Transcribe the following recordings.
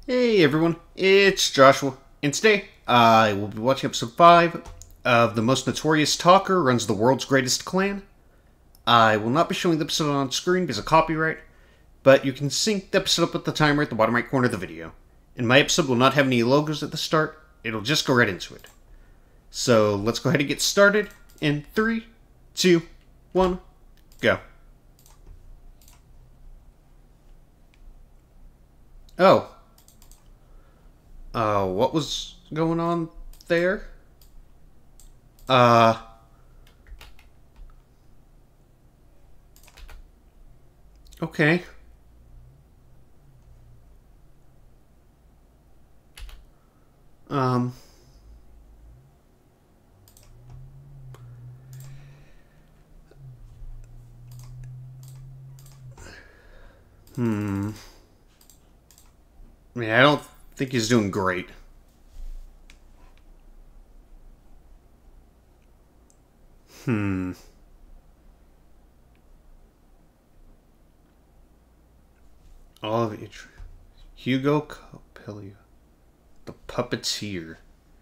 Hey everyone, it's Joshua, and today I will be watching episode 5 of The Most Notorious Talker Runs the World's Greatest Clan. I will not be showing the episode on screen because of copyright, but you can sync the episode up with the timer at the bottom right corner of the video. And my episode will not have any logos at the start, it'll just go right into it. So let's go ahead and get started in 3, 2, 1, go. Oh. What was going on there? Uh... Okay. Um... I mean, I don't think he's doing great. All of it. Hugo Capellia. The Puppeteer.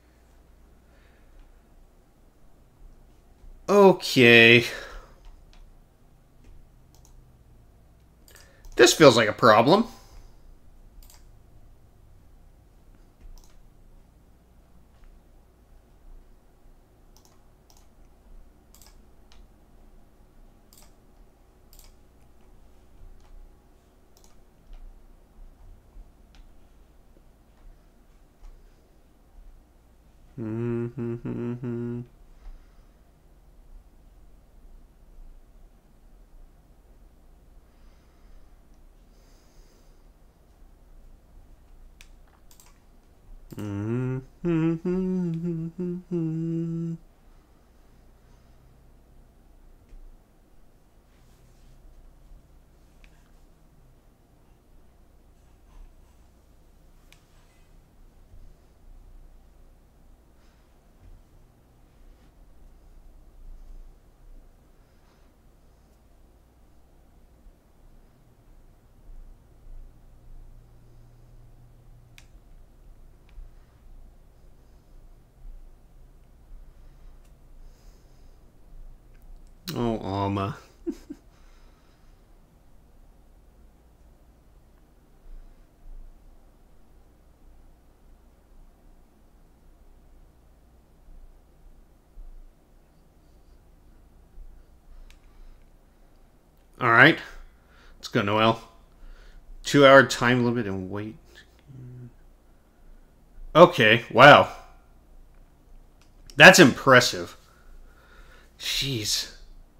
Okay. This feels like a problem. Oh, Alma. Alright. Let's go, Noel. 2-hour time limit and wait. Okay, wow. That's impressive. Jeez.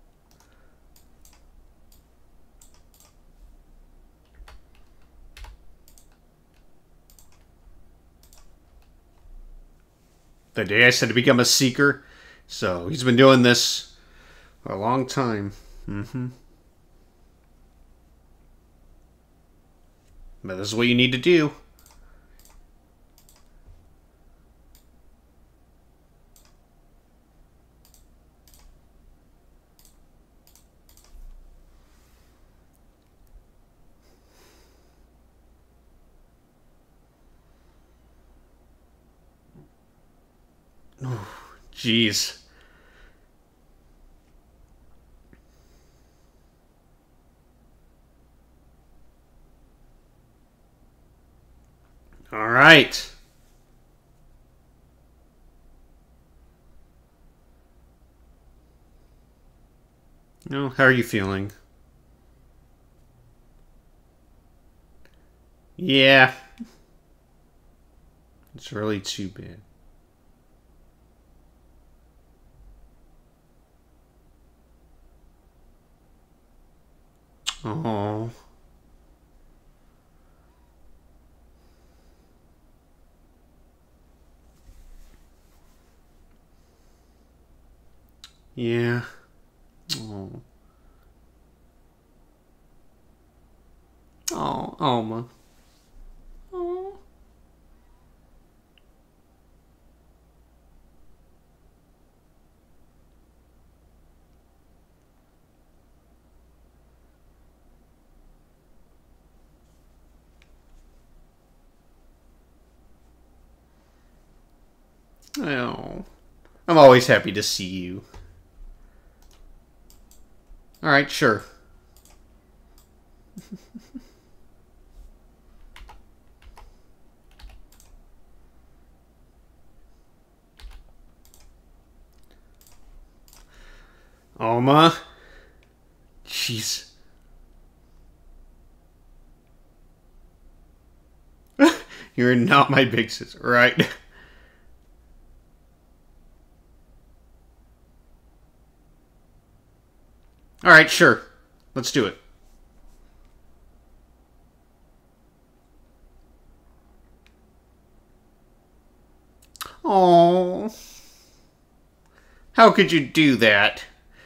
The day I said to become a seeker. So he's been doing this for a long time. But this is what you need to do. Jeez. All right. No, how are you feeling? Yeah. It's really too bad. Oh. Yeah. Oh. Oh, Alma. Oh. Oh, I'm always happy to see you. Alright, sure. Oma. Jeez. You're not my big sister, right? Alright, sure. Let's do it. Oh, how could you do that?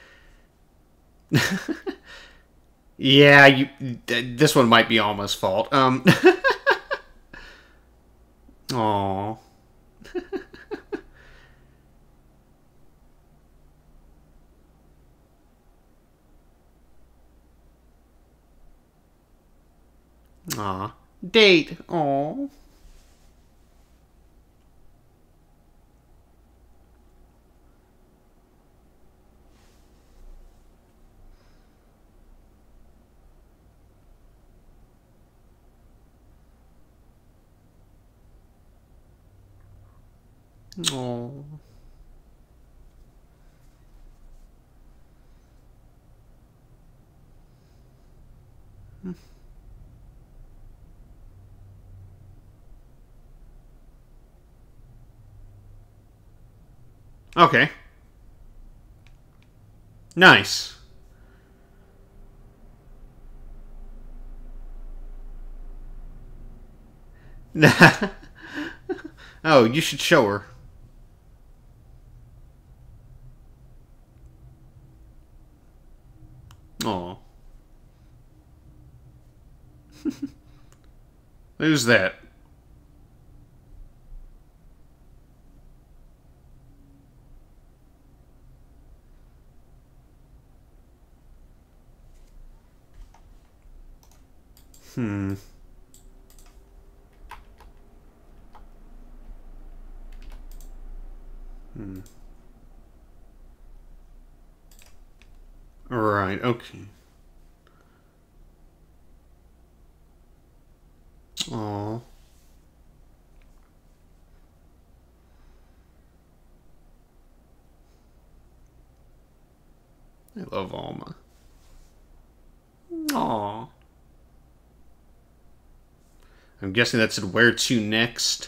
Yeah, this one might be Alma's fault. Aw. Aw. Date. Aw. Aw. Okay. Nice. Oh, you should show her. Aw. Who's that? Hmm. Hmm. Right, okay. Aw. I love Alma. Aw. I'm guessing that said where to next.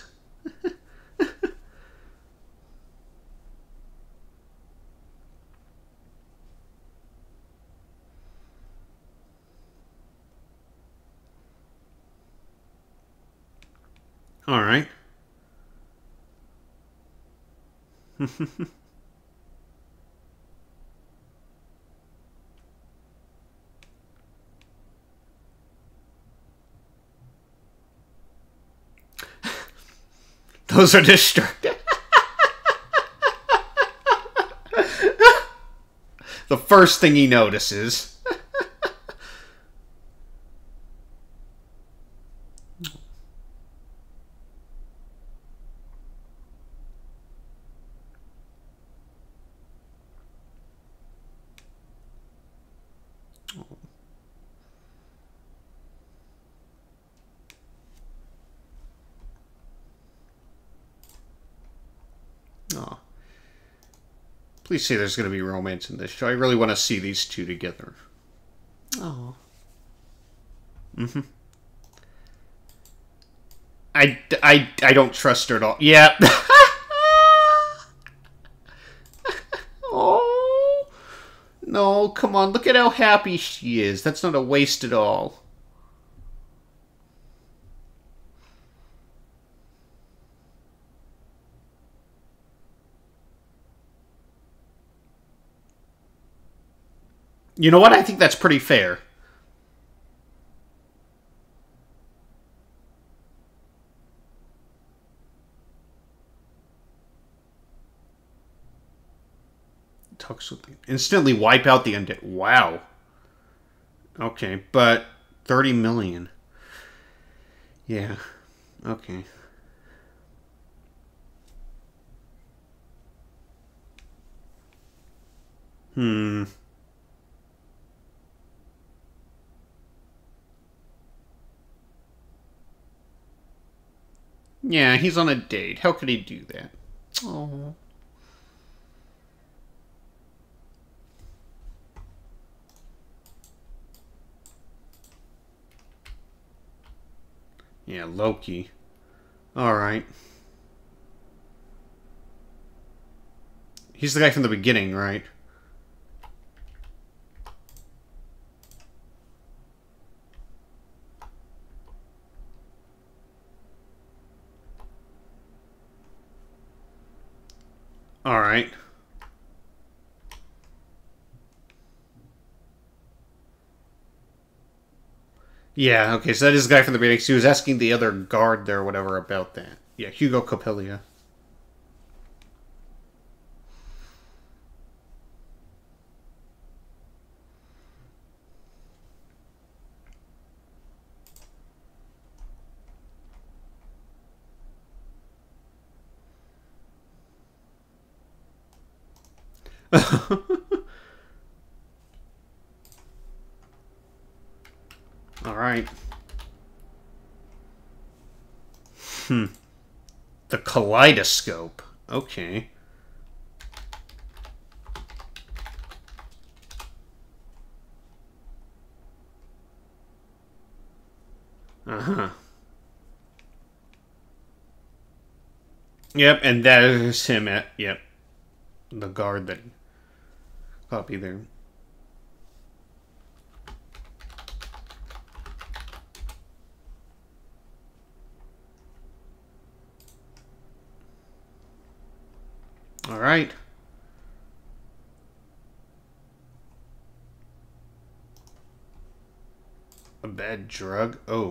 Alright. Those are distracting. The first thing he notices. Aw. Please say there's going to be romance in this show. I really want to see these two together. Oh. Mm-hmm. I don't trust her at all. Yeah. Oh. No, come on. Look at how happy she is. That's not a waste at all. You know what? I think that's pretty fair. Talks with instantly wipe out the undead. Wow. Okay, but 30 million. Yeah. Okay. Hmm. Yeah, he's on a date. How could he do that? Oh. Yeah, Loki. Alright. He's the guy from the beginning, right? Alright. Yeah, okay, so that is the guy from the beginning. So he was asking the other guard there or whatever about that. Yeah, Hugo Capilia. Alright. The kaleidoscope. Okay. Uh-huh. Yep, and that is him at, yep. The guard that copy there. Alright. A bad drug? Oh.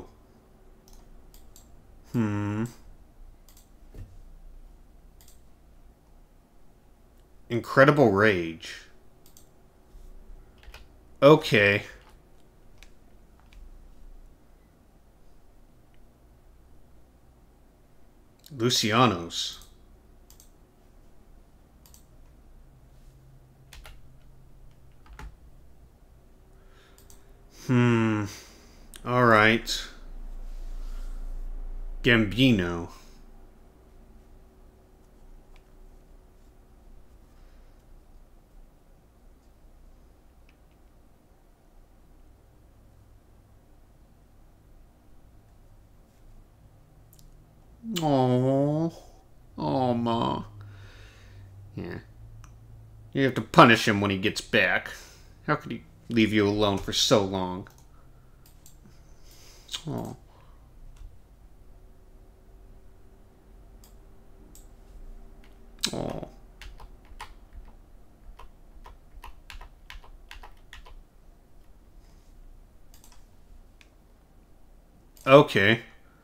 Incredible rage. Okay. Lucianos. Alright. Gambino. Oh. Oh, Ma. Yeah. You have to punish him when he gets back. How could he leave you alone for so long? Oh. Oh. Okay.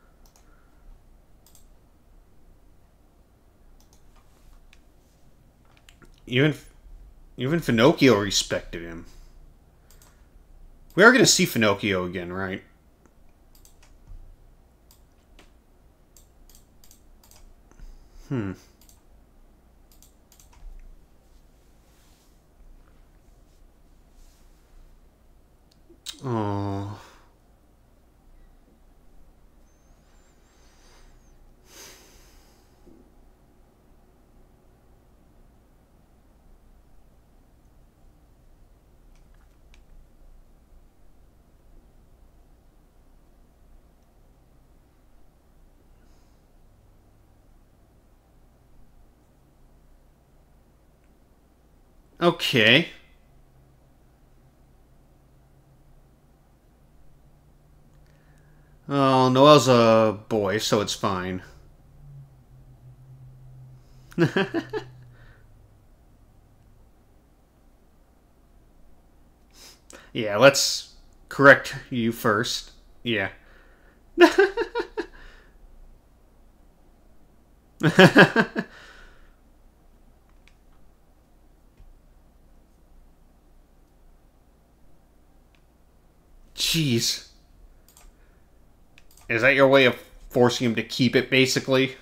Even even Finocchio respected him. We are going to see Finocchio again, right? Oh. Okay. Oh, Noel's a boy, so it's fine. Yeah, let's correct you first. Yeah. Jeez. Is that your way of forcing him to keep it, basically?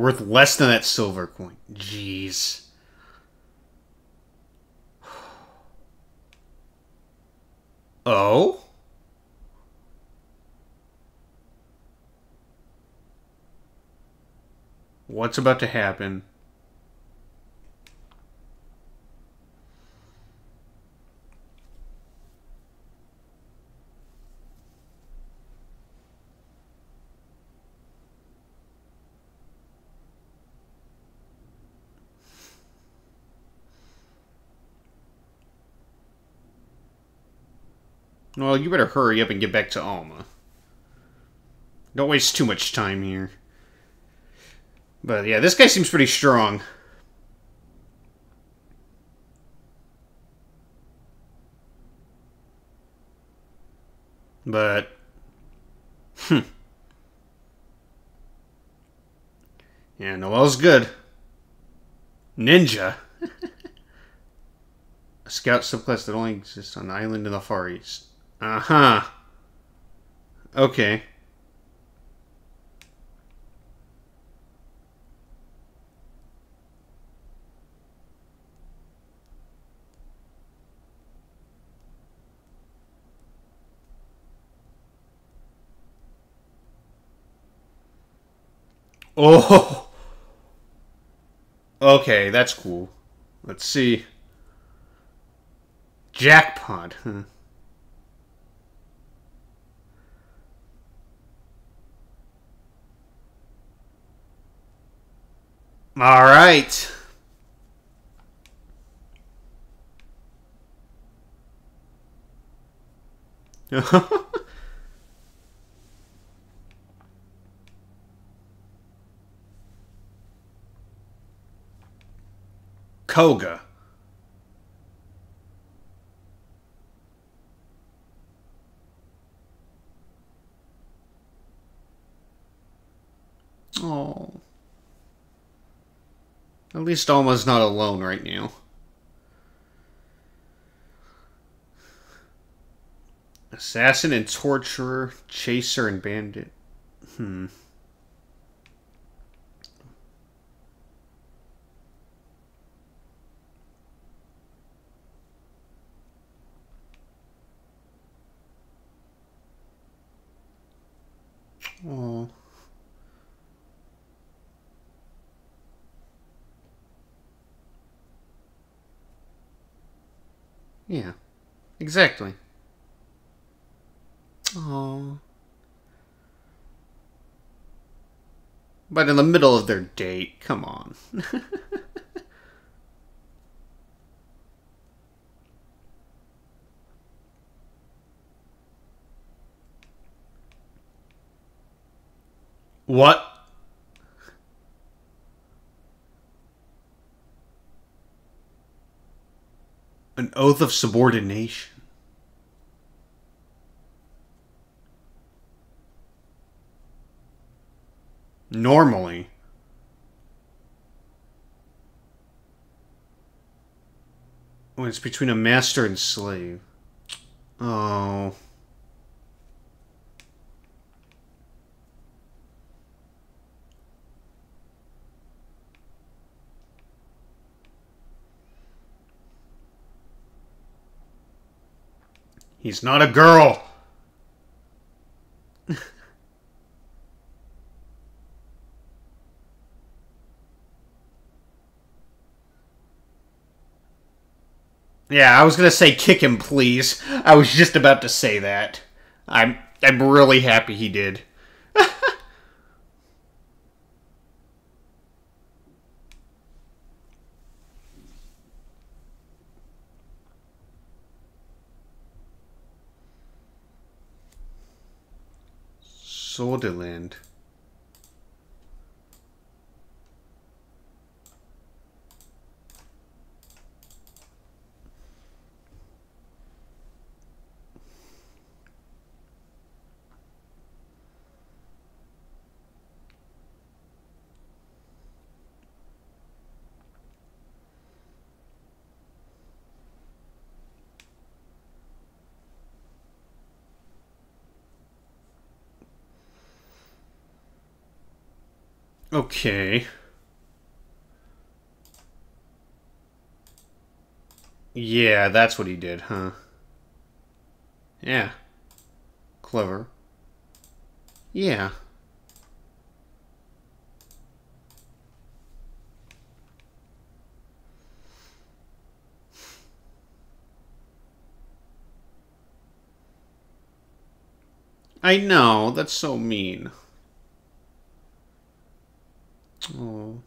worth less than that silver coin. Jeez. Oh? What's about to happen? Well, you better hurry up and get back to Alma. Don't waste too much time here. But yeah, this guy seems pretty strong. But... Yeah, Noel's good. Ninja? A scout subclass that only exists on an island in the Far East. Uh-huh. Okay. Oh! Okay, that's cool. Let's see. Jackpot. Huh. All right. Koga. Oh. At least Alma's not alone right now. Assassin and torturer, chaser and bandit. Oh. Yeah, exactly. Oh. But in the middle of their date, come on. What? An oath of subordination. Normally. When it's between a master and slave. Oh. He's not a girl. Yeah, I was gonna say kick him, please. I was just about to say that. I'm really happy he did. Sordeland. Okay. Yeah, that's what he did, huh? Yeah. Clever. Yeah. I know, that's so mean. Oh.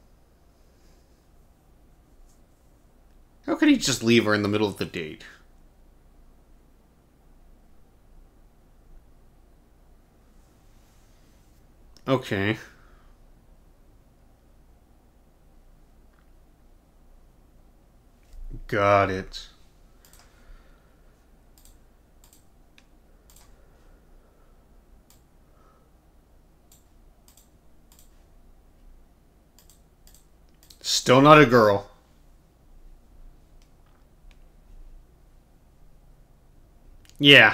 How could he just leave her in the middle of the date? Okay. Got it. Still not a girl. Yeah.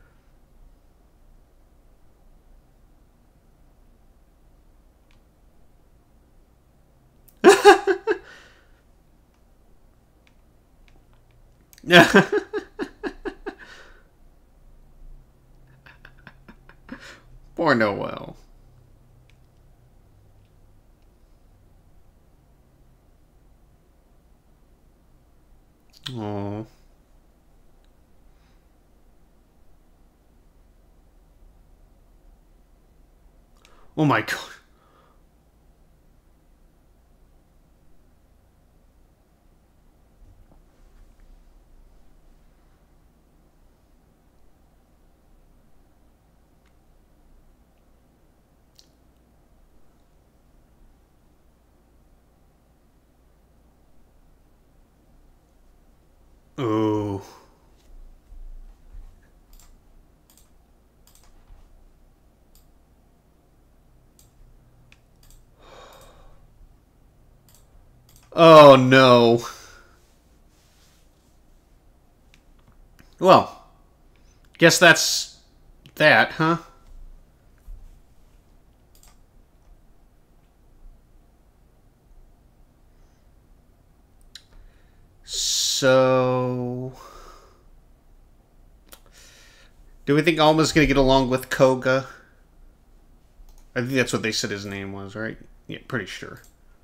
Poor Noel. Oh. Oh my god. Oh. Oh no. Well, guess that's that, huh? So, do we think Alma's gonna get along with Koga? I think that's what they said his name was, right? Yeah, pretty sure.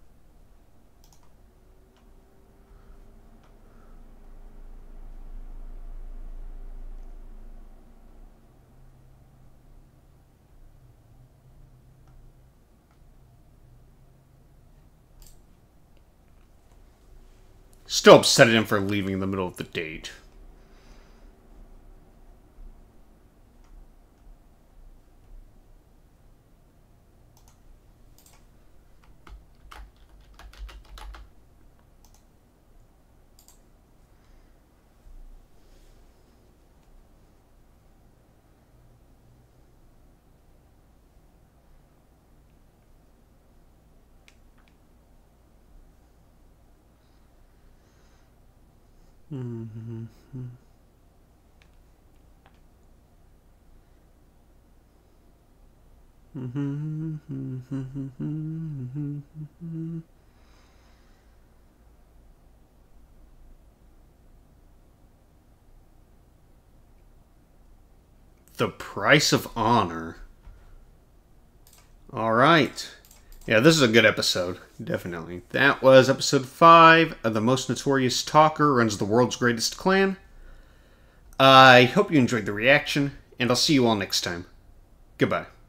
Still upset at him for leaving in the middle of the date. Mm-hmm. The Price of Honor. Alright. Yeah, this is a good episode. Definitely. That was episode 5 of The Most Notorious Talker Runs the World's Greatest Clan. I hope you enjoyed the reaction, and I'll see you all next time. Goodbye.